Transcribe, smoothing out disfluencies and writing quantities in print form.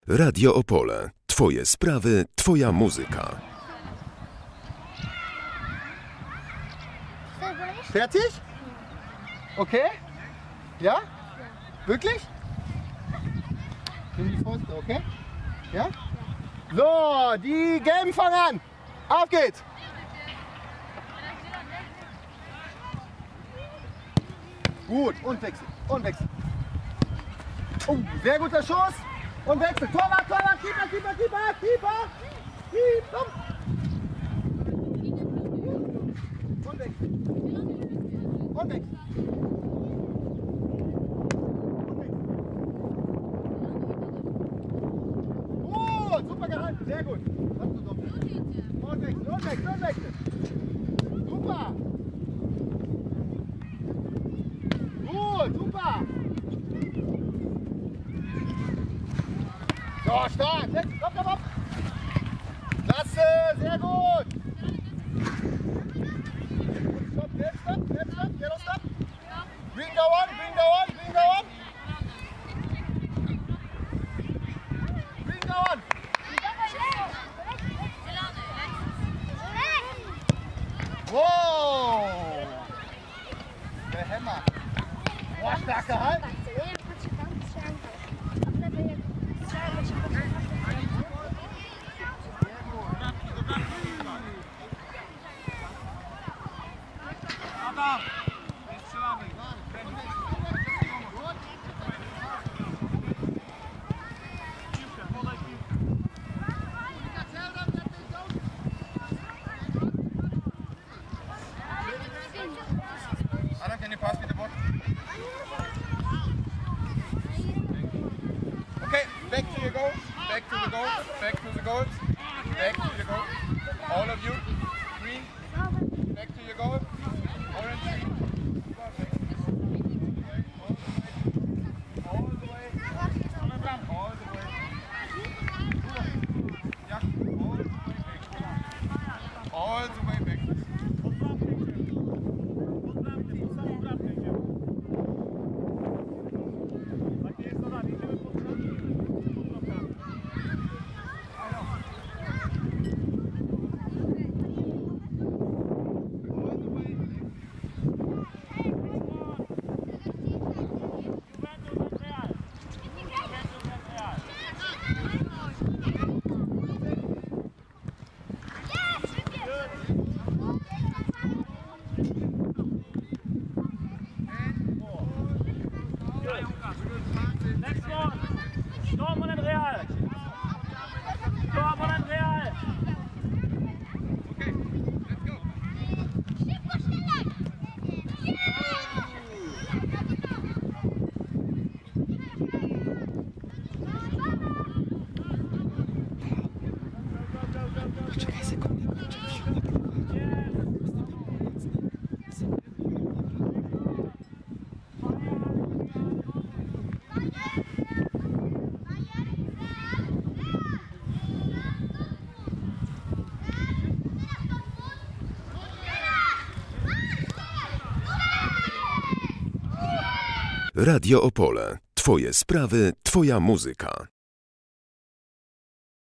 Radio Opole. Twoje sprawy, twoja muzyka. Fertig? Okay? Ja? Wirklich? Nimm die Fäuste, okay? Ja? So, die Gelben fangen an. Auf geht's! Gut, und wechseln, und wechseln. Oh, sehr guter Schuss. Und wechseln. Torwart, Torwart, Keeper, Keeper, Keeper, Keeper. Keeper. Und wechseln. Und wechseln. Gut, super gehalten, sehr gut. Und wechseln, und wechseln, und wechseln. Super. Gut, super. So, stark. Jetzt, komm, komm, komm. Klasse, sehr gut. Stopp, jetzt, stopp, jetzt, stopp, yellow stop. Green go on, green go on, green go on. Green go on. Wow. Der Hämmer. Boah, stark gehalten. Adam, can you pass me the ball? Okay, back to your goals, back to the goals, back to the goals, back to your goals. All of you, green, back to your goal, orange. All the way, all the way. Yeah, all the way back. Next one. Dortmund and Real. Dortmund and Real. Okay, let's go. Poczekaj sekundę, kurczę, wsiądę Radio Opole. Twoje sprawy, twoja muzyka.